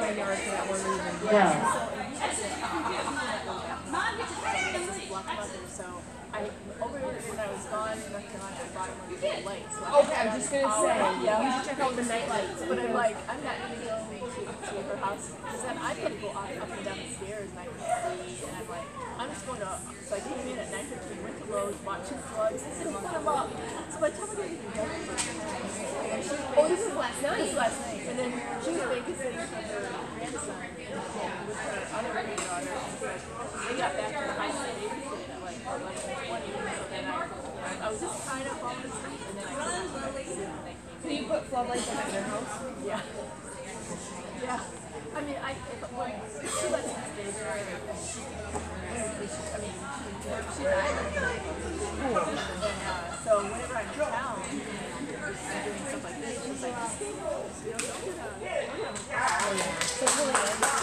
my yard for that one reason. Yeah. So I over when I was gone in North Carolina, I bought him one of these lights. Okay, I was just gonna say, yeah, you should check out the night lights. but I'm like, I'm not gonna go to her house because then I gotta go up and down the stairs and I can see, and I'm like, I'm just going to. So I came in at 9:15, went to Lowe's, bought 2 slugs, and put them up. So by the time I got even done, Oh, this was last night. this last night, and then she was babysitting for her grandson with her other granddaughter. They got back to the house and babysitting at like 11:20. So then I was just kind of falling asleep, and then I couldn't go to sleep, and they came So you put floodlights in their house? yeah. Yeah. I mean, when she lets me stay there, I mean, so whenever I'm in town, I'm doing stuff like this, she's like, stay home, don't do that. So it's really